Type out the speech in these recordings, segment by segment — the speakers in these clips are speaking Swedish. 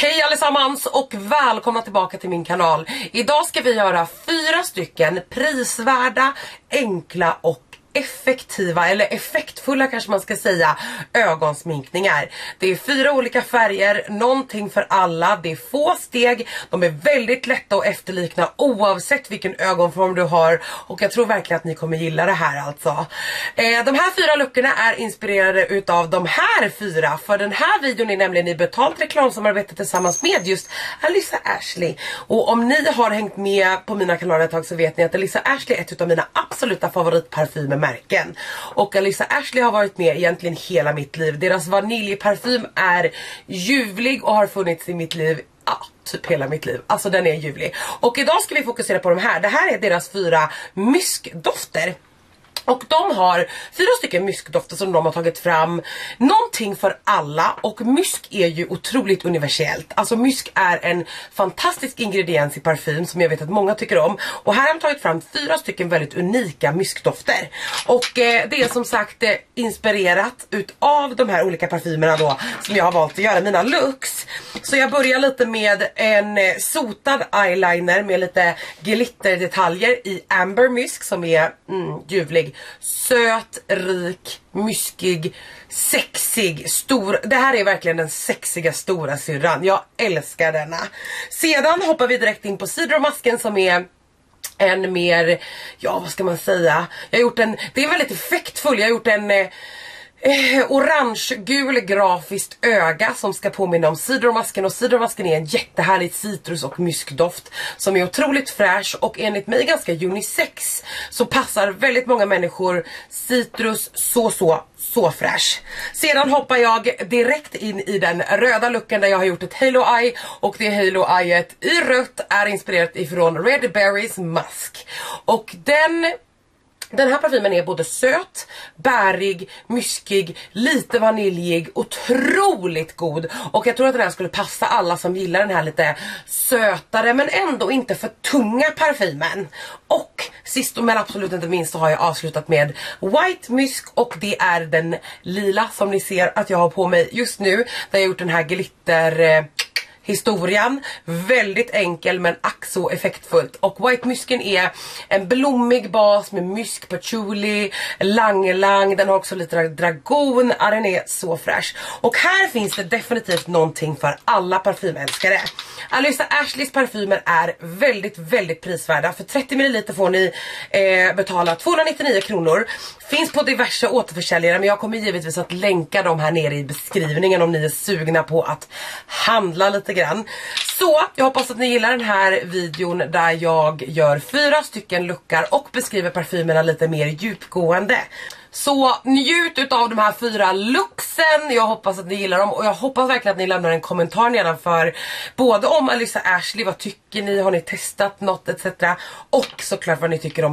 Hej allesammans och välkomna tillbaka till min kanal. Idag ska vi göra 4 stycken prisvärda, enkla och effektiva, eller effektfulla kanske man ska säga, ögonsminkningar. Det är 4 olika färger, någonting för alla, det är få steg, de är väldigt lätta att efterlikna oavsett vilken ögonform du har, och jag tror verkligen att ni kommer gilla det här alltså. De här 4 luckorna är inspirerade utav de här 4, för den här videon är nämligen i betalt reklamsamarbete tillsammans med just Alyssa Ashley. Och om ni har hängt med på mina kanaler ett tag så vet ni att Alyssa Ashley är ett utav mina absoluta favoritparfymer märken. Och Alyssa Ashley har varit med egentligen hela mitt liv. Deras vaniljparfym är ljuvlig och har funnits i mitt liv typ hela mitt liv. Alltså den är ljuvlig. Och idag ska vi fokusera på de här. Det här är deras 4 myskdofter. Och de har 4 stycken myskdofter som de har tagit fram. Någonting för alla. Och mysk är ju otroligt universellt. Alltså mysk är en fantastisk ingrediens i parfym som jag vet att många tycker om. Och här har de tagit fram 4 stycken väldigt unika myskdofter. Och det är som sagt inspirerat utav de här olika parfymerna då som jag har valt att göra mina looks. Så jag börjar lite med en sotad eyeliner med lite glitterdetaljer i amber mysk som är ljuvlig. Söt, rik, myskig, sexig, stor. Det här är verkligen den sexiga stora syrran. Jag älskar denna. Sedan hoppar vi direkt in på sidormasken som är en mer, ja vad ska man säga, jag har gjort en, det är väldigt effektfull, jag har gjort en orange-gul grafiskt öga som ska påminna om sidormasken. Och sidormasken är en jättehärlig citrus- och myskdoft som är otroligt fräsch och enligt mig ganska unisex. Så passar väldigt många människor citrus så fräsch. Sedan hoppar jag direkt in i den röda looken där jag har gjort ett halo eye. Och det halo eyeet i rött är inspirerat ifrån Red Berries Musk. Och den här parfymen är både söt, bärig, myskig, lite vaniljig, otroligt god. Och jag tror att den här skulle passa alla som gillar den här lite sötare men ändå inte för tunga parfymen. Och sist men absolut inte minst så har jag avslutat med White Mysk, och det är den lila som ni ser att jag har på mig just nu. Där jag har gjort den här glitter historien, väldigt enkel men ack så effektfullt. Och White Mysken är en blommig bas med mysk, patchouli, lang, den har också lite dragon, den är så fräsch. Och här finns det definitivt någonting för alla parfymälskare. Alyssa Ashleys parfymer är väldigt prisvärda. För 30 ml får ni betala 299 kronor. Finns på diverse återförsäljare, men jag kommer givetvis att länka dem här nere i beskrivningen om ni är sugna på att handla lite grann. Så jag hoppas att ni gillar den här videon där jag gör 4 stycken luckar och beskriver parfymerna lite mer djupgående. Så njut utav de här 4 looksen. Jag hoppas att ni gillar dem, och jag hoppas verkligen att ni lämnar en kommentar nedanför både om Alyssa Ashley, vad tycker ni, har ni testat något etc. Och såklart vad ni tycker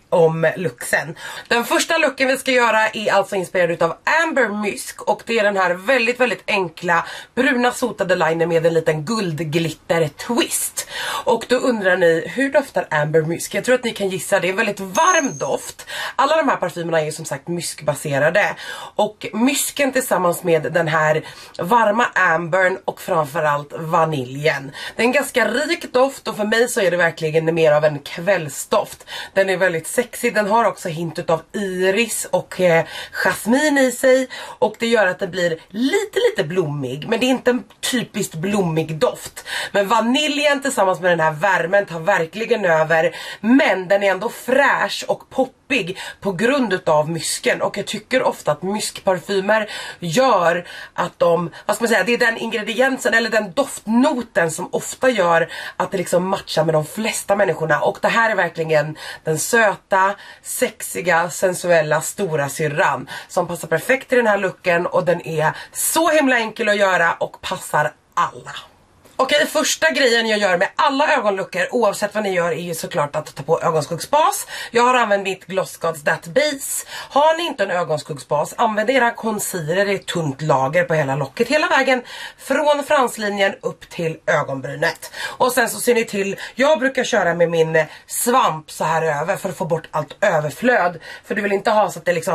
om looksen. Den första looken vi ska göra är alltså inspirerad utav Amber Mysk, och det är den här väldigt enkla bruna sotade liner med en liten guldglitter twist. Och då undrar ni, hur doftar Amber Mysk? Jag tror att ni kan gissa, det är en väldigt varm doft. Alla de här parfymerna är ju som sagt myskbaserade, och mysken tillsammans med den här varma ambern och framförallt vaniljen. Det är en ganska rik doft, och för mig så är det verkligen mer av en kvällsdoft. Den är väldigt sexig, den har också hint av iris och jasmin i sig, och det gör att det blir lite blommig, men det är inte en typiskt blommig doft. Men vaniljen tillsammans med den här värmen tar verkligen över, men den är ändå fräsch och poppig på grund utav mysken. Och jag tycker ofta att myskparfymer gör att de, vad ska man säga, det är den ingrediensen eller den doftnoten som ofta gör att det liksom matchar med de flesta människorna. Och det här är verkligen den söta, sexiga, sensuella stora syrran som passar perfekt till den här looken, och den är så himla enkel att göra och passar alla. Okej, första grejen jag gör med alla ögonluckor, oavsett vad ni gör, är ju såklart att ta på ögonskuggsbas. Jag har använt mitt Gloss Gods That Base. Har ni inte en ögonskuggsbas, använd era concealer, det är ett tunt lager på hela locket, hela vägen från franslinjen upp till ögonbrynet. Och sen så ser ni till, jag brukar köra med min svamp så här över för att få bort allt överflöd. För du vill inte ha så att det liksom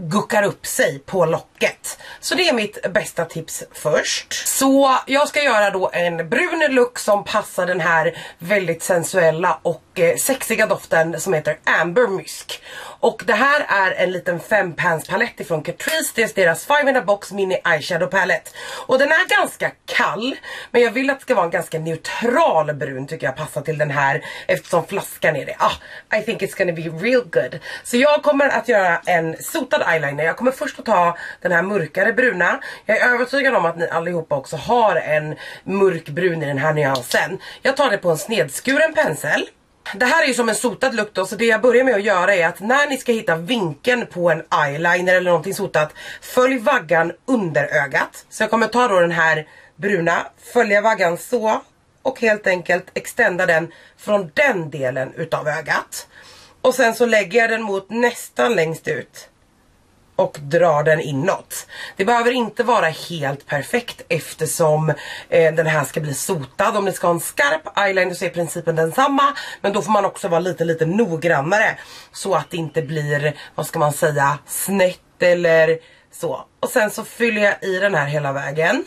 guckar upp sig på locket. Så det är mitt bästa tips först. Så jag ska göra då en brun look som passar den här väldigt sensuella och sexiga doften som heter Amber Musk. Och det här är en liten 5-pans palett ifrån Catrice. Det är deras 5 in a box mini eyeshadow palette. Och den är ganska kall, men jag vill att det ska vara en ganska neutral brun, tycker jag passar till den här, eftersom flaskan är det. I think it's gonna be real good. Så jag kommer att göra en sotad eyeliner. Jag kommer först att ta den här mörkare bruna. Jag är övertygad om att ni allihopa också har en mörkbrun i den här nyansen. Jag tar det på en snedskuren pensel. Det här är ju som en sotad look då, så det jag börjar med att göra är att när ni ska hitta vinkeln på en eyeliner eller någonting sotat, följ vaggan under ögat. Så jag kommer ta då den här bruna, följa vaggan så och helt enkelt extenda den från den delen utav ögat. Och sen så lägger jag den mot nästan längst ut och drar den inåt. Det behöver inte vara helt perfekt eftersom den här ska bli sotad. Om ni ska ha en skarp eyeliner så är principen densamma, men då får man också vara lite noggrannare så att det inte blir, vad ska man säga, snett eller så. Och sen så fyller jag i den här hela vägen.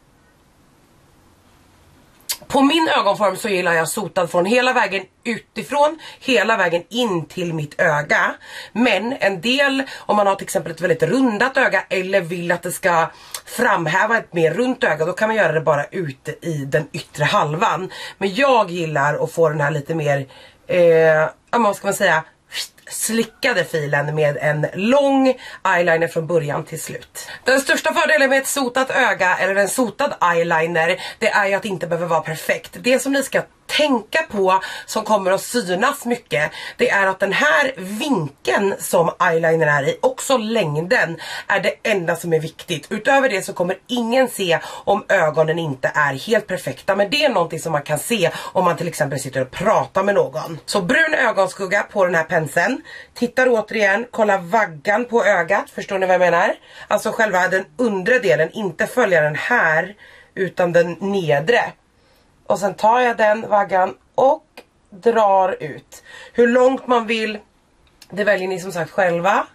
På min ögonform så gillar jag sotad från hela vägen utifrån, hela vägen in till mitt öga. Men en del, om man har till exempel ett väldigt rundat öga eller vill att det ska framhäva ett mer runt öga, då kan man göra det bara ute i den yttre halvan. Men jag gillar att få den här lite mer, vad ska man säga, slickade filen med en lång eyeliner från början till slut. Den största fördelen med ett sotat öga eller en sotad eyeliner, det är ju att det inte behöver vara perfekt. Det som ni ska tänka på som kommer att synas mycket, det är att den här vinkeln som eyeliner är i, också längden, är det enda som är viktigt. Utöver det så kommer ingen se om ögonen inte är helt perfekta, men det är någonting som man kan se om man till exempel sitter och pratar med någon. Så brun ögonskugga på den här penseln. Tittar återigen, kolla vaggan på ögat, förstår ni vad jag menar? Alltså själva den undre delen, inte följa den här utan den nedre. Och sen tar jag den vaggan och drar ut. Hur långt man vill, det väljer ni som sagt själva.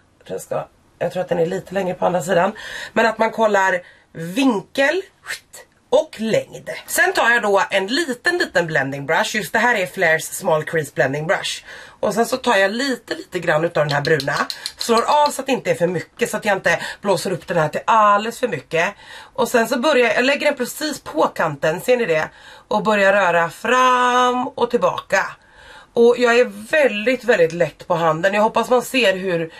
Jag tror att den är lite längre på andra sidan. Men att man kollar vinkel och längd. Sen tar jag då en liten blending brush. Just det här är Flairs Small Crease Blending Brush. Och sen så tar jag lite grann utav den här bruna. Slår av så att det inte är för mycket, så att jag inte blåser upp den här till alldeles för mycket. Och sen så börjar jag lägger den precis på kanten, ser ni det? Och börjar röra fram och tillbaka. Och jag är väldigt lätt på handen. Jag hoppas man ser hur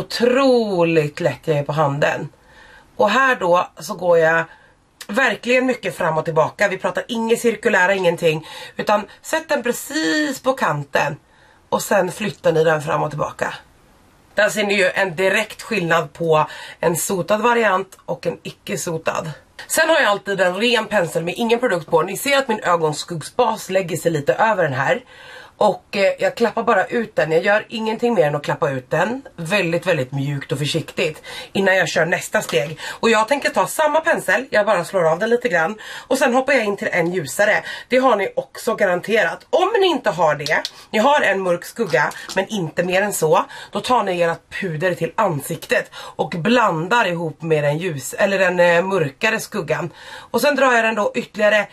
otroligt lätt jag är på handen. Och här då så går jag verkligen mycket fram och tillbaka. Vi pratar inget cirkulära, ingenting. Utan sätt den precis på kanten. Och sen flyttar ni den fram och tillbaka. Där ser ni ju en direkt skillnad på en sotad variant och en icke-sotad. Sen har jag alltid en ren pensel med ingen produkt på. Ni ser att min ögonskuggsbas lägger sig lite över den här. Och jag klappar bara ut den. Jag gör ingenting mer än att klappa ut den. Väldigt mjukt och försiktigt. Innan jag kör nästa steg. Och jag tänker ta samma pensel. Jag bara slår av den lite grann. Och sen hoppar jag in till en ljusare. Det har ni också garanterat. Om ni inte har det. Ni har en mörk skugga. Men inte mer än så. Då tar ni ert puder till ansiktet. Och blandar ihop med den ljus. Eller den mörkare skuggan. Och sen drar jag den då ytterligare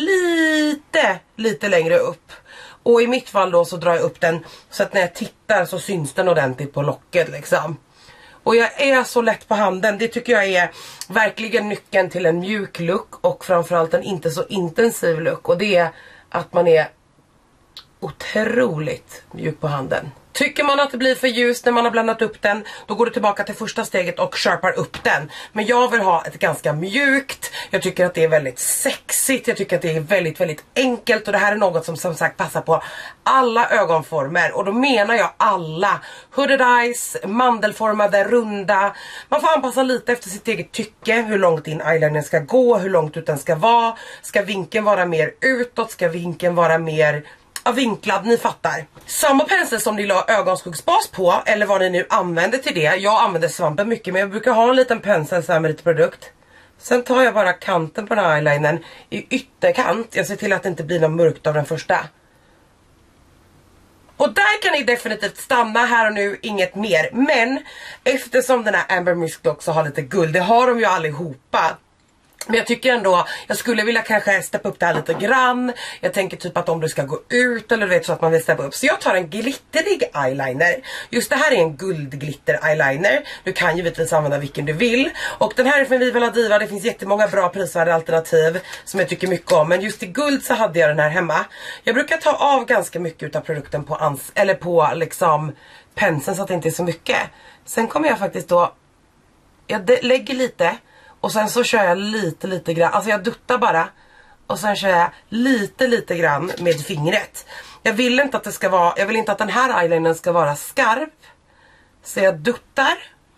lite längre upp. Och i mitt fall då så drar jag upp den så att när jag tittar så syns den ordentligt på locket liksom. Och jag är så lätt på handen. Det tycker jag är verkligen nyckeln till en mjuk look. Och framförallt en inte så intensiv look. Och det är att man är otroligt mjuk på handen. Tycker man att det blir för ljust när man har blandat upp den, då går du tillbaka till första steget och skärpar upp den. Men jag vill ha ett ganska mjukt. Jag tycker att det är väldigt sexigt. Jag tycker att det är väldigt enkelt. Och det här är något som sagt passar på alla ögonformer. Och då menar jag alla. Hooded eyes, mandelformade, runda. Man får anpassa lite efter sitt eget tycke. Hur långt in eyeliner ska gå, hur långt ut den ska vara. Ska vinkeln vara mer utåt? Ska vinkeln vara mer vinklad, ni fattar. Samma pensel som ni la ögonskuggsbas på, eller vad ni nu använder till det. Jag använder svampen mycket, men jag brukar ha en liten pensel så här med lite produkt. Sen tar jag bara kanten på den här eyelinern i ytterkant. Jag ser till att det inte blir något mörkt av den första. Och där kan ni definitivt stanna här och nu, inget mer. Men eftersom den här Amber Musk också har lite guld, det har de ju allihopa. Men jag tycker ändå, jag skulle vilja kanske steppa upp det här lite grann. Jag tänker typ att om du ska gå ut eller vet så att man vill steppa upp. Så jag tar en glitterig eyeliner. Just det här är en guldglitter eyeliner. Du kan givetvis använda vilken du vill. Och den här är från Viva La Diva. Det finns jättemånga bra prisvärda alternativ som jag tycker mycket om. Men just i guld så hade jag den här hemma. Jag brukar ta av ganska mycket av produkten på på liksom penseln så att det inte är så mycket. Sen kommer jag faktiskt då, jag lägger lite. Och sen så kör jag lite grann, alltså jag duttar bara. Och sen kör jag lite grann med fingret. Jag vill inte att det ska vara, jag vill inte att den här eyelinern ska vara skarp. Så jag duttar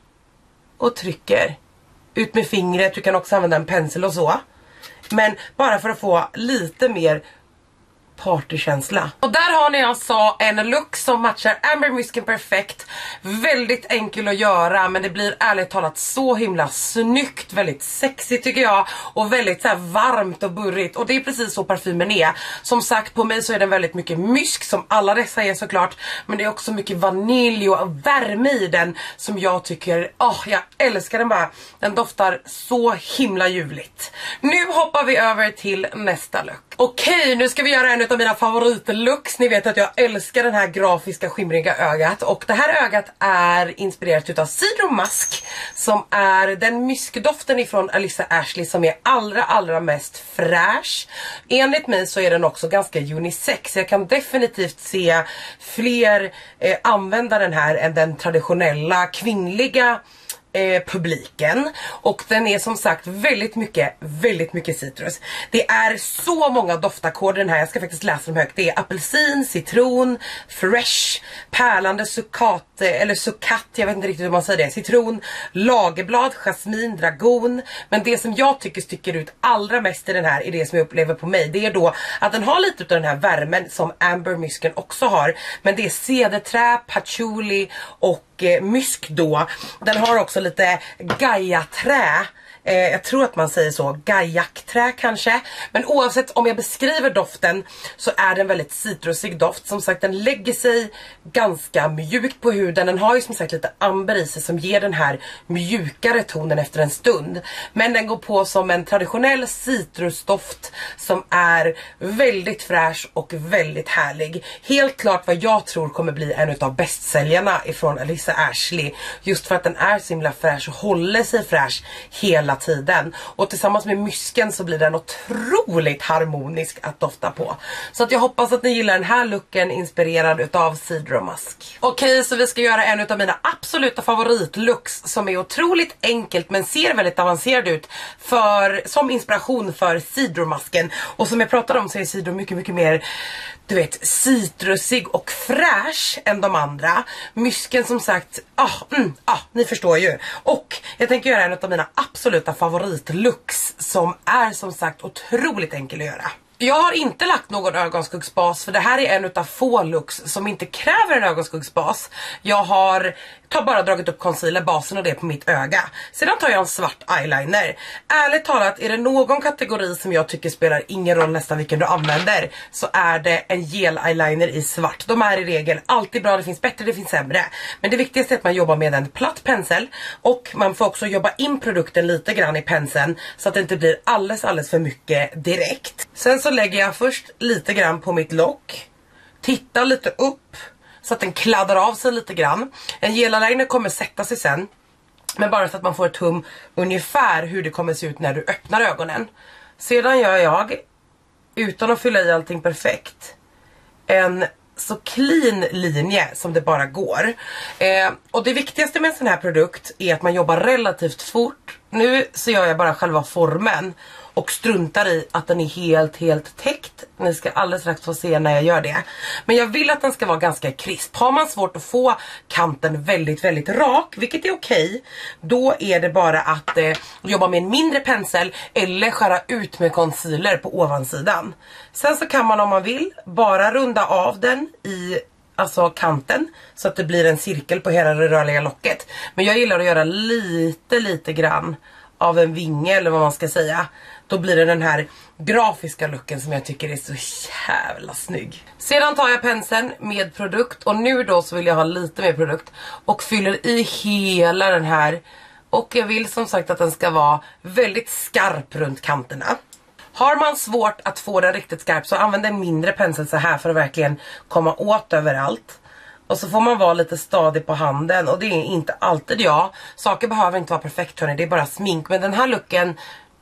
och trycker ut med fingret. Du kan också använda en pensel och så. Men bara för att få lite mer partykänsla. Och där har ni alltså en look som matchar Amber Musken perfekt. Väldigt enkel att göra, men det blir ärligt talat så himla snyggt, väldigt sexigt tycker jag, och väldigt så här varmt och burrigt. Och det är precis så parfymen är. Som sagt, på mig så är den väldigt mycket mysk som alla dessa är såklart, men det är också mycket vanilj och värme i den som jag tycker, jag älskar den bara. Den doftar så himla ljuvligt. Nu hoppar vi över till nästa look. Okej, nu ska vi göra en av mina favoritlooks. Ni vet att jag älskar den här grafiska skimriga ögat. Och det här ögat är inspirerat utav Cidro Musk, som är den myskdoften ifrån Alyssa Ashley som är allra mest fräsch. Enligt mig så är den också ganska unisex. Jag kan definitivt se fler använda den här än den traditionella kvinnliga publiken. Och den är som sagt väldigt mycket citrus. Det är så många doftakkorder den här. Jag ska faktiskt läsa dem högt. Det är apelsin, citron, fresh, pärlande succat, eller succat, jag vet inte riktigt hur man säger det. Citron, lagerblad, jasmin, dragon. Men det som jag tycker sticker ut allra mest i den här är det som jag upplever på mig. Det är då att den har lite av den här värmen som Amber Musken också har. Men det är cederträ, patchouli och mysk då. Den har också lite Gaia-trä. Jag tror att man säger så, Gaiac-trä kanske. Men oavsett om jag beskriver doften så är den väldigt citrusig doft. Som sagt, den lägger sig ganska mjukt på huden. Den har ju som sagt lite amber i sig som ger den här mjukare tonen efter en stund. Men den går på som en traditionell citrusdoft som är väldigt fräsch och väldigt härlig. Helt klart vad jag tror kommer bli en av bästsäljarna ifrån Alyssa Ashley. Just för att den är så himla fräsch och håller sig fräsch hela tiden. Och tillsammans med mysken så blir den otroligt harmonisk att dofta på. Så att jag hoppas att ni gillar den här looken inspirerad utav Cidro Musk. Okej, så vi ska göra en av mina absoluta favoritlooks som är otroligt enkelt men ser väldigt avancerad ut som inspiration för Cidro Musken. Och som jag pratade om så är Cidro mycket mer, du vet, citrusig och fräsch än de andra. Mysken som sagt, ni förstår ju. Och jag tänker göra en av mina absoluta favoritlooks som är som sagt otroligt enkel att göra. Jag har inte lagt någon ögonskuggsbas för det här är en utav få looks som inte kräver en ögonskuggsbas. Jag har bara dragit upp concealerbasen och det på mitt öga. Sedan tar jag en svart eyeliner. Ärligt talat, är det någon kategori som jag tycker spelar ingen roll nästan vilken du använder, så är det en gel eyeliner i svart. De är i regel alltid bra, det finns bättre, det finns sämre. Men det viktigaste är att man jobbar med en platt pensel och man får också jobba in produkten lite grann i penseln så att det inte blir alldeles för mycket direkt. Sen så lägger jag först lite grann på mitt lock. Tittar lite upp så att den kladdar av sig lite grann. En gel-eyeliner kommer sätta sig sen. Men bara så att man får ett hum ungefär hur det kommer se ut när du öppnar ögonen. Sedan gör jag, utan att fylla i allting perfekt, en så clean linje som det bara går. Och det viktigaste med en sån här produkt är att man jobbar relativt fort. Nu så gör jag bara själva formen och struntar i att den är helt täckt. Ni ska alldeles strax få se när jag gör det. Men jag vill att den ska vara ganska krisp. Har man svårt att få kanten väldigt rak, vilket är okej, då är det bara att jobba med en mindre pensel eller skära ut med concealer på ovansidan. Sen så kan man, om man vill, bara runda av den i kanten så att det blir en cirkel på hela det rörliga locket. Men jag gillar att göra lite grann av en vinge eller vad man ska säga. Då blir det den här grafiska looken som jag tycker är så jävla snygg. Sedan tar jag penseln med produkt, och nu då så vill jag ha lite mer produkt och fyller i hela den här. Och jag vill som sagt att den ska vara väldigt skarp runt kanterna. Har man svårt att få den riktigt skarp så använd en mindre pensel så här för att verkligen komma åt överallt. Och så får man vara lite stadig på handen, och det är inte alltid jag. Saker behöver inte vara perfekt hörni, det är bara smink. Men den här looken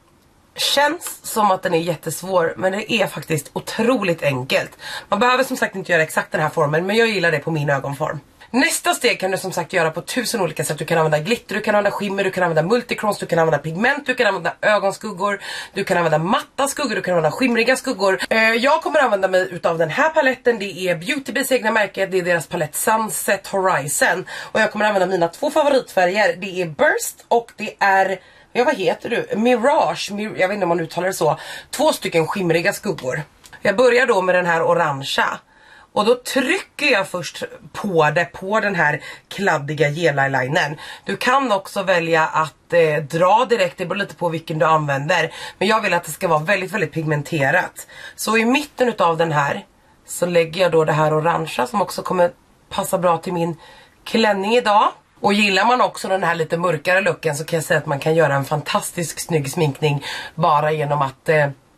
känns som att den är jättesvår, men det är faktiskt otroligt enkelt. Man behöver som sagt inte göra exakt den här formen, men jag gillar det på min ögonform. Nästa steg kan du som sagt göra på 1000 olika sätt. Du kan använda glitter, du kan använda skimmer, du kan använda multicrons, du kan använda pigment, du kan använda ögonskuggor, du kan använda matta skuggor, du kan använda skimriga skuggor. Jag kommer använda mig utav den här paletten. Det är Beauty Bees egna märke, det är deras palett Sunset Horizon. Och jag kommer använda mina två favoritfärger. Det är Burst och det är, ja vad heter du? Mirage, jag vet inte om man uttalar det så. 2 stycken skimriga skuggor. Jag börjar då med den här orangea. Och då trycker jag först på den här kladdiga gel-eyelinern. Du kan också välja att dra direkt, det beror lite på vilken du använder. Men jag vill att det ska vara väldigt, väldigt pigmenterat. Så i mitten utav den här så lägger jag då det här orangea som också kommer passa bra till min klänning idag. Och gillar man också den här lite mörkare looken så kan jag säga att man kan göra en fantastisk snygg sminkning bara genom att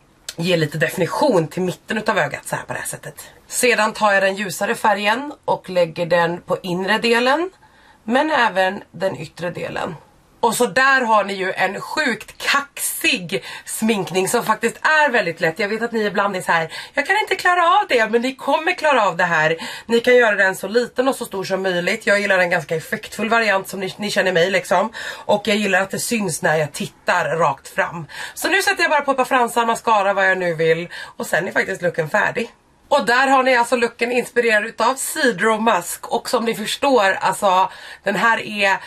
ge lite definition till mitten utav ögat så här på det här sättet. Sedan tar jag den ljusare färgen och lägger den på inre delen, men även den yttre delen. Och så där har ni ju en sjukt kaxig sminkning som faktiskt är väldigt lätt. Jag vet att ni ibland är så här: jag kan inte klara av det, men ni kommer klara av det här. Ni kan göra den så liten och så stor som möjligt. Jag gillar en ganska effektfull variant som ni känner mig liksom. Och jag gillar att det syns när jag tittar rakt fram. Så nu sätter jag bara på ett par fransar, mascara, vad jag nu vill. Och sen är faktiskt looken färdig. Och där har ni alltså looken inspirerad utav Sidro Musk. Och som ni förstår, alltså den här är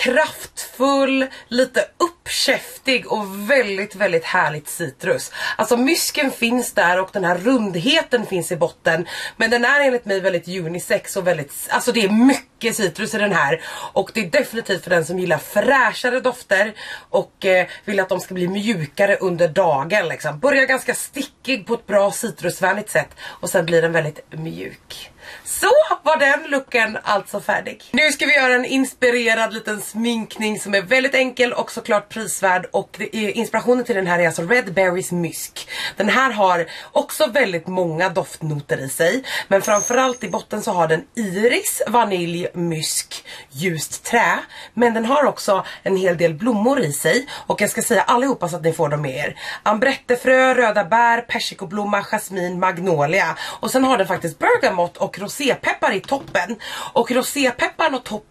kraftfull, lite uppkäftig och väldigt, väldigt härligt citrus. Alltså mysken finns där och den här rundheten finns i botten. Men den är enligt mig väldigt unisex och väldigt, alltså det är mycket citrus i den här. Och det är definitivt för den som gillar fräschare dofter och vill att de ska bli mjukare under dagen liksom. Börjar ganska stickig på ett bra citrusvänligt sätt och sen blir den väldigt mjuk. Så var den looken alltså färdig. Nu ska vi göra en inspirerad liten sminkning som är väldigt enkel och såklart prisvärd. Och inspirationen till den här är alltså Red Berries Mysk. Den här har också väldigt många doftnoter i sig. Men framförallt i botten så har den iris, vanilj, mysk, ljust trä. Men den har också en hel del blommor i sig. Och jag ska säga allihopa så att ni får dem med er. Ambrettefrö, röda bär, persikoblomma, jasmin, magnolia. Och sen har den faktiskt bergamott och rosépeppar i toppen. Och rosépepparn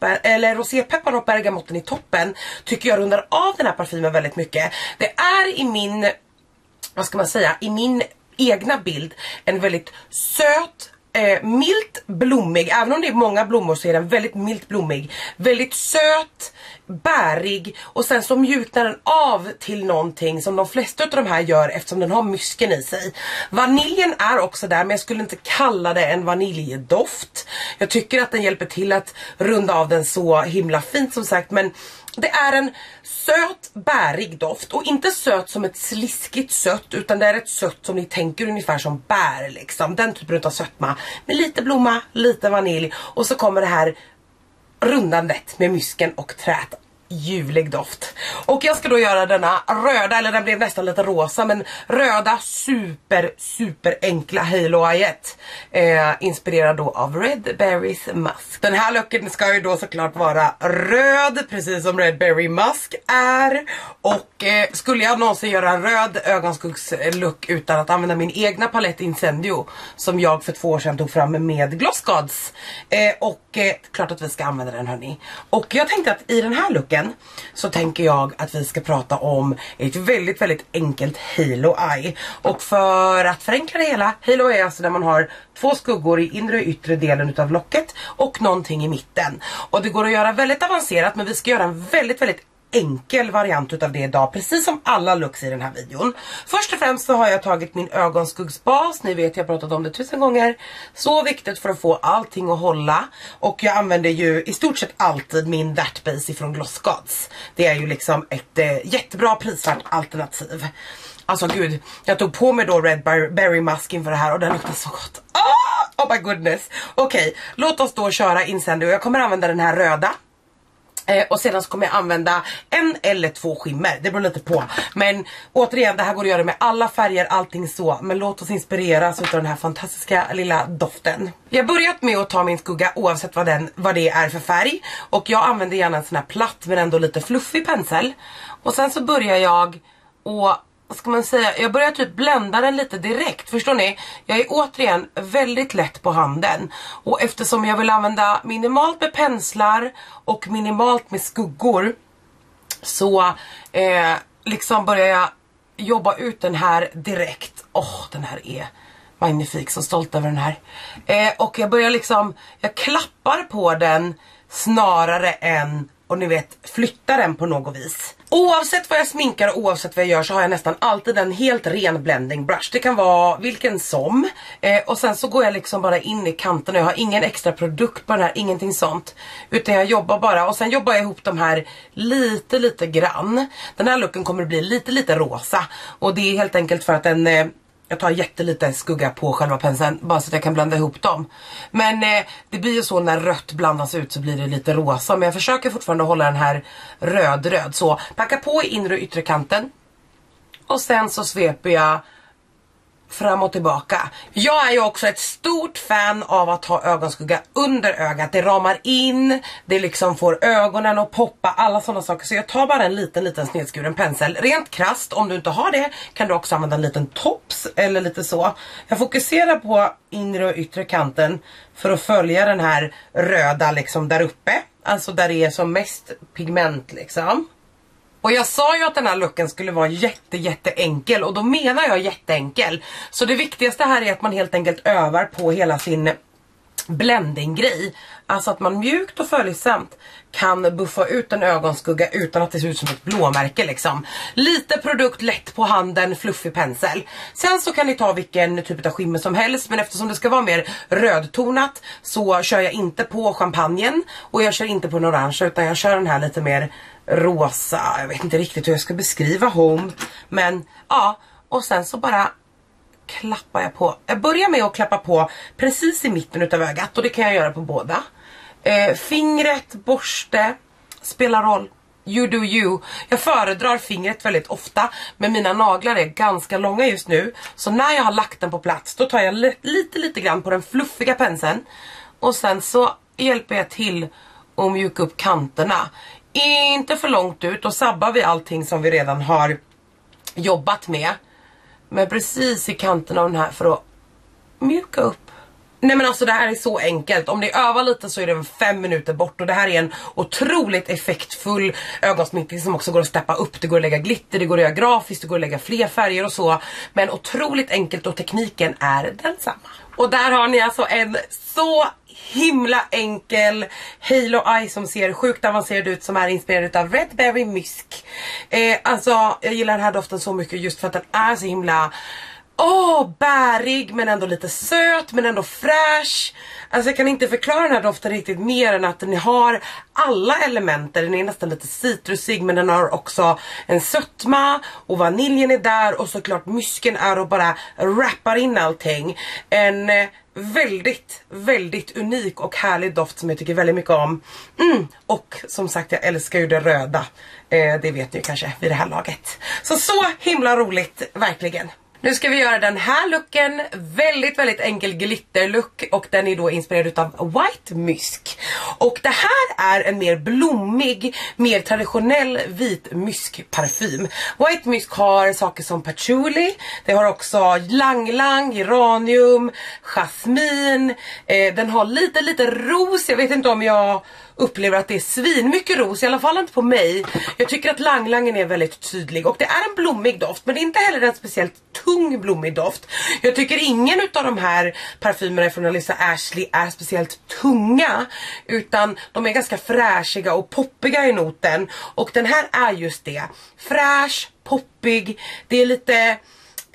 och bergamotten i toppen tycker jag rundar av den här parfymen väldigt mycket. Det är i min, vad ska man säga, i min egna bild en väldigt söt, milt blommig, även om det är många blommor så är den väldigt milt blommig, väldigt söt, bärig och sen så mjuknar den av till någonting som de flesta av de här gör eftersom den har mysken i sig. Vaniljen är också där, men jag skulle inte kalla det en vaniljedoft. Jag tycker att den hjälper till att runda av den så himla fint som sagt, men det är en söt, bärig doft. Och inte söt som ett sliskigt sött, utan det är ett sött som ni tänker ungefär som bär liksom. Den typen av sötma. Med lite blomma, lite vanilj. Och så kommer det här rundandet med mysken och trät. Ljuvlig doft. Och jag ska då göra denna röda, eller den blev nästan lite rosa, men röda super enkla Halo Eyeet, inspirerad då av Red Berries Musk. Den här looken ska ju då såklart vara röd, precis som Red Berry Musk är. Och skulle jag någonsin göra en röd ögonskuggslook utan att använda min egna palett Incendio, som jag för 2 år sedan tog fram med Gloss Gods, klart att vi ska använda den hörni. Och jag tänkte att i den här looken så tänker jag att vi ska prata om ett väldigt, väldigt enkelt Halo Eye. Och för att förenkla det hela, Halo Eye är alltså där man har 2 skuggor i inre och yttre delen utav locket och någonting i mitten. Och det går att göra väldigt avancerat, men vi ska göra en väldigt, väldigt enkel variant utav det idag, precis som alla looks i den här videon. Först och främst så har jag tagit min ögonskuggsbas. Ni vet, jag har pratat om det 1000 gånger. Så viktigt för att få allting att hålla. Och jag använder ju i stort sett alltid min That Base ifrån Gloss Gods. Det är ju liksom ett jättebra prisvärt alternativ. Alltså gud, jag tog på mig då Red Berry Musk inför det här och den luktar så gott. Oh my goodness. Okej, låt oss då köra insändning och jag kommer använda den här röda. Och sedan så kommer jag använda 1 eller 2 skimmer. Det beror lite på. Men återigen, det här går att göra med alla färger, allting så. Men låt oss inspireras av den här fantastiska lilla doften. Jag har börjat med att ta min skugga oavsett vad det är för färg. Och jag använder gärna en sån här platt men ändå lite fluffig pensel. Och sen så börjar jag och vad ska man säga, jag börjar typ blända den lite direkt, förstår ni? Jag är återigen väldigt lätt på handen. Och eftersom jag vill använda minimalt med penslar och minimalt med skuggor så liksom börjar jag jobba ut den här direkt. Den här är magnifik, så stolt över den här. Och jag börjar liksom, jag klappar på den snarare än, och ni vet, flytta den på något vis. Oavsett vad jag sminkar och oavsett vad jag gör så har jag nästan alltid en helt ren blending brush. Det kan vara vilken som. Och sen så går jag liksom bara in i kanten och jag har ingen extra produkt på den här, ingenting sånt. Utan jag jobbar bara och sen jobbar jag ihop de här lite grann. Den här looken kommer att bli lite rosa. Och det är helt enkelt för att den... Jag tar jättelite skugga på själva penseln bara så att jag kan blanda ihop dem. Men det blir ju så när rött blandas ut så blir det lite rosa. Men jag försöker fortfarande hålla den här röd. Så packa på i inre och yttre kanten. Och sen så sveper jag fram och tillbaka. Jag är ju också ett stort fan av att ha ögonskugga under ögat. Det ramar in, det liksom får ögonen att poppa, alla sådana saker. Så jag tar bara en liten snedskuren pensel. Rent krasst, om du inte har det kan du också använda en liten tops eller lite så. Jag fokuserar på inre och yttre kanten för att följa den här röda liksom där uppe. Alltså där det är som mest pigment liksom. Och jag sa ju att den här looken skulle vara jätte enkel. Och då menar jag jätteenkel. Så det viktigaste här är att man helt enkelt övar på hela sin blending-grej. Alltså att man mjukt och följsamt kan buffa ut en ögonskugga utan att det ser ut som ett blåmärke liksom. Lite produkt lätt på handen, fluffig pensel. Sen så kan ni ta vilken typ av skimmer som helst. Men eftersom det ska vara mer rödtonat så kör jag inte på champagnen. Och jag kör inte på den orange utan jag kör den här lite mer rosa. Jag vet inte riktigt hur jag ska beskriva Home. Men ja, och sen så bara klappar jag på. Jag börjar med att klappa på precis i mitten utav ögat. Och det kan jag göra på båda. Fingret, borste, spelar roll. You do you. Jag föredrar fingret väldigt ofta. Men mina naglar är ganska långa just nu. Så när jag har lagt den på plats då tar jag lite grann på den fluffiga penseln. Och sen så hjälper jag till att mjuka upp kanterna. Inte för långt ut och sabbar vi allting som vi redan har jobbat med. Men precis i kanten av den här för att mjuka upp. Nej men alltså det här är så enkelt. Om ni övar lite så är det 5 minuter bort. Och det här är en otroligt effektfull ögonsminkning som också går att steppa upp. Det går att lägga glitter, det går att göra grafiskt, det går att lägga fler färger och så. Men otroligt enkelt och tekniken är densamma. Och där har ni alltså en så himla enkel Halo Eye som ser sjukt avancerad ut, som är inspirerad av Red Berry Musk. Alltså jag gillar den här doften så mycket just för att den är så himla bärig men ändå lite söt men ändå fräsch. Alltså jag kan inte förklara den här doften riktigt mer än att den har alla elementer. Den är nästan lite citrusig men den har också en sötma och vaniljen är där och såklart musken är och bara wrappar in allting. En väldigt unik och härlig doft som jag tycker väldigt mycket om. Och som sagt jag älskar ju det röda. Det vet ni kanske vid det här laget. Så himla roligt, verkligen. Nu ska vi göra den här looken, väldigt enkel glitterlook och den är då inspirerad av White Musk. Och det här är en mer blommig, mer traditionell vit muskparfym. White Musk har saker som patchouli, det har också lang-lang, geranium, jasmin, den har lite ros, jag vet inte om jag upplever att det är svin mycket ros, i alla fall inte på mig. Jag tycker att lang-langen är väldigt tydlig och det är en blommig doft, men det är inte heller en speciellt tung blommig doft. Jag tycker ingen av de här parfymerna från Alyssa Ashley är speciellt tunga, utan de är ganska fräschiga och poppiga i noten. Och den här är just det, fräsch, poppig, det är lite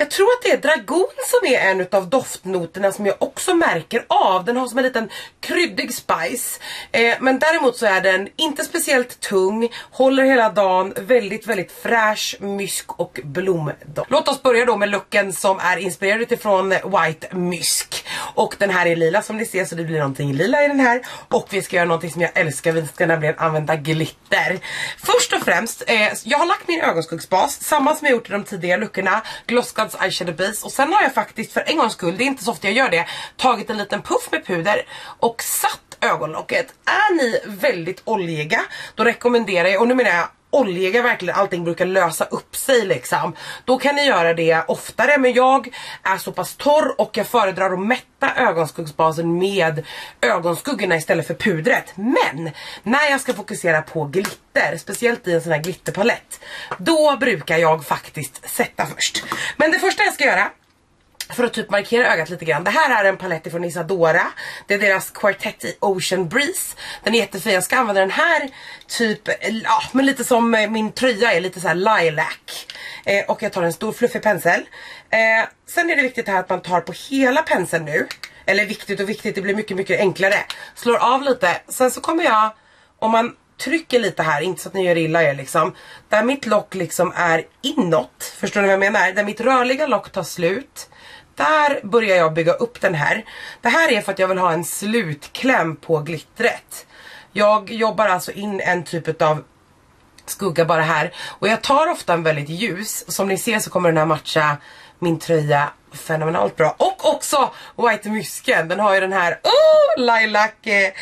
Jag tror att det är dragon som är en av doftnoterna som jag också märker av. Den har som en liten kryddig spice. Men däremot så är den inte speciellt tung. Håller hela dagen. Väldigt, väldigt fräsch, mysk och blomdoft. Låt oss börja då med looken som är inspirerad utifrån White Mysk. Och den här är lila som ni ser, så det blir någonting lila i den här. Och vi ska göra någonting som jag älskar. Vi ska nämligen använda glitter. Först och främst, jag har lagt min ögonskuggsbas. Samma som jag gjort i de tidigare lookerna. Gloss Gods Eyeshadow Base. Och sen har jag faktiskt för en gångs skull, det är inte så ofta jag gör det, tagit en liten puff med puder och satt ögonlocket. Är ni väldigt oljiga, då rekommenderar jag, och nu menar jag oljiga verkligen, allting brukar lösa upp sig liksom. Då kan ni göra det oftare, men jag är så pass torr och jag föredrar att mätta ögonskuggsbasen med ögonskuggorna istället för pudret. Men när jag ska fokusera på glitter, speciellt i en sån här glitterpalett, då brukar jag faktiskt sätta först. Men det första jag ska göra för att typ markera ögat lite grann. Det här är en palett från Isadora. Det är deras Quartet i Ocean Breeze. Den är jättefin. Jag ska använda den här typ, ja, men lite som min tröja är, lite så här lilac. Och jag tar en stor fluffig pensel. Sen är det viktigt här att man tar på hela penseln nu. Eller viktigt och viktigt, det blir mycket, mycket enklare. Slår av lite. Sen så kommer jag, om man trycker lite här, inte så att ni gör illa er liksom. Där mitt lock liksom är inåt. Förstår ni vad jag menar? Där mitt rörliga lock tar slut. Där börjar jag bygga upp den här. Det här är för att jag vill ha en slutkläm på glittret. Jag jobbar alltså in en typ av skugga bara här. Och jag tar ofta en väldigt ljus. Som ni ser så kommer den här matcha min tröja fenomenalt bra. Och också White Mysken. Den har ju den här lilac,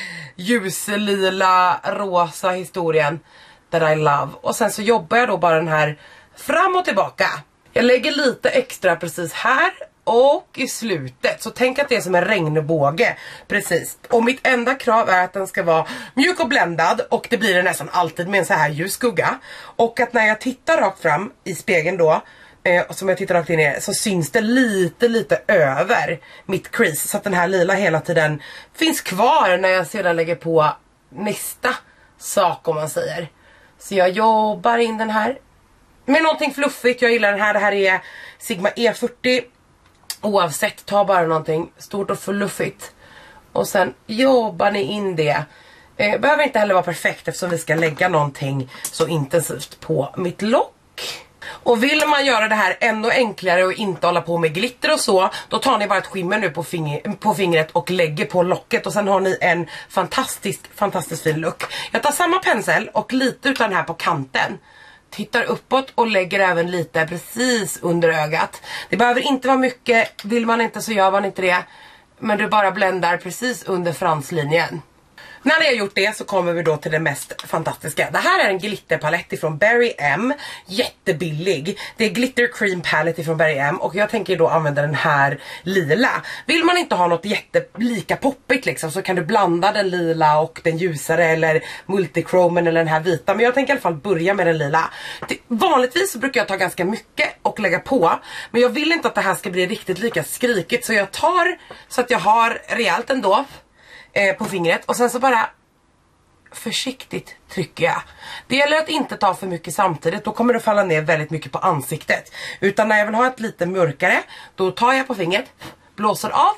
ljuslila, rosa historien that I love. Och sen så jobbar jag då bara den här fram och tillbaka. Jag lägger lite extra precis här och i slutet. Så tänk att det är som en regnbåge. Precis. Och mitt enda krav är att den ska vara mjuk och bländad. Och det blir den nästan alltid med en så här ljus skugga. Och att när jag tittar rakt fram i spegeln då, som jag tittar rakt in ner, så syns det lite över mitt crease. Så att den här lila hela tiden finns kvar när jag sedan lägger på nästa sak, om man säger. Så jag jobbar in den här med någonting fluffigt. Jag gillar den här. Det här är Sigma E40. Oavsett, ta bara någonting stort och fluffigt. Och sen jobbar ni in det. Behöver inte heller vara perfekt eftersom vi ska lägga någonting så intensivt på mitt lock. Och vill man göra det här ännu enklare och inte hålla på med glitter och så, då tar ni bara ett skimmer nu på fingret och lägger på locket. Och sen har ni en fantastiskt fin look. Jag tar samma pensel och lite utan den här på kanten. Tittar uppåt och lägger även lite precis under ögat. Det behöver inte vara mycket, vill man inte så gör man inte det. Men du bara bländar precis under franslinjen. När ni har gjort det så kommer vi då till det mest fantastiska. Det här är en glitterpalett ifrån Barry M. Jättebillig. Det är Glitter Cream Palette ifrån Barry M. Och jag tänker då använda den här lila. Vill man inte ha något jättelika poppigt liksom, så kan du blanda den lila och den ljusare, eller multichromen eller den här vita. Men jag tänker i alla fall börja med den lila. Vanligtvis så brukar jag ta ganska mycket och lägga på. Men jag vill inte att det här ska bli riktigt lika skrikigt. Så jag tar så att jag har rejält ändå på fingret. Och sen så bara försiktigt trycker jag. Det gäller att inte ta för mycket samtidigt. Då kommer det falla ner väldigt mycket på ansiktet. Utan när jag vill ha ett lite mörkare, då tar jag på fingret, blåser av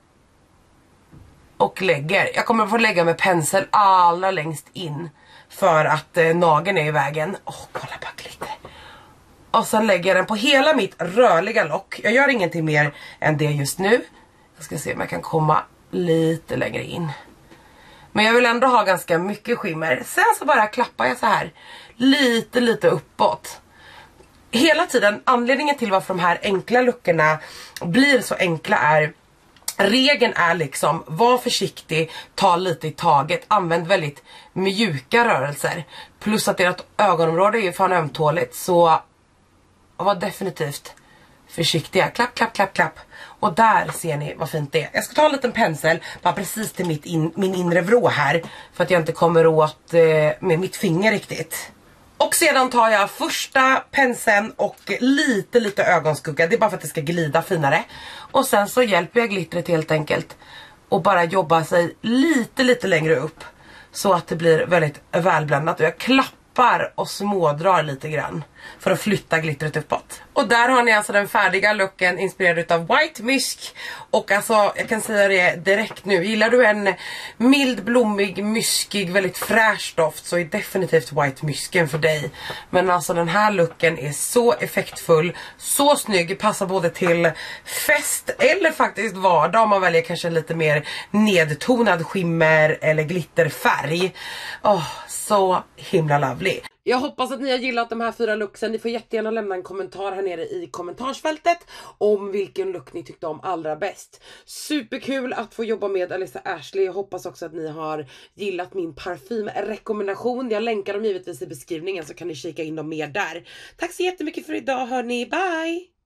och lägger. Jag kommer få lägga med pensel allra längst in, för att nageln är i vägen. Kolla på glitter. Och sen lägger jag den på hela mitt rörliga lock. Jag gör ingenting mer än det just nu. Jag ska se om jag kan komma lite längre in. Men jag vill ändå ha ganska mycket skimmer. Sen så bara klappar jag så här lite uppåt. Hela tiden, anledningen till varför de här enkla luckorna blir så enkla är, regeln är liksom, var försiktig, ta lite i taget, använd väldigt mjuka rörelser. Plus att ert ögonområde är ju fan ömtåligt, så var definitivt försiktiga. Klapp. Och där ser ni vad fint det är. Jag ska ta en liten pensel bara precis till min inre vrå här, för att jag inte kommer åt med mitt finger riktigt. Och sedan tar jag första penseln och lite ögonskugga. Det är bara för att det ska glida finare. Och sen så hjälper jag glittret helt enkelt och bara jobba sig lite längre upp, så att det blir väldigt välblandat. Och jag klappar och smådrar lite grann. för att flytta glittret uppåt. Och där har ni alltså den färdiga looken inspirerad av White Mysk. Och alltså jag kan säga det direkt nu, gillar du en mild, blommig, myskig, väldigt fräsch doft så är definitivt White Mysken för dig. Men alltså den här looken är så effektfull, så snygg, passar både till fest eller faktiskt vardag om man väljer kanske lite mer nedtonad skimmer eller glitterfärg. Så himla lovely. Jag hoppas att ni har gillat de här 4 looksen. Ni får jättegärna lämna en kommentar här nere i kommentarsfältet om vilken look ni tyckte om allra bäst. Superkul att få jobba med Alyssa Ashley. Jag hoppas också att ni har gillat min parfymrekommendation. Jag länkar dem givetvis i beskrivningen så kan ni kika in dem mer där. Tack så jättemycket för idag hörni. Bye!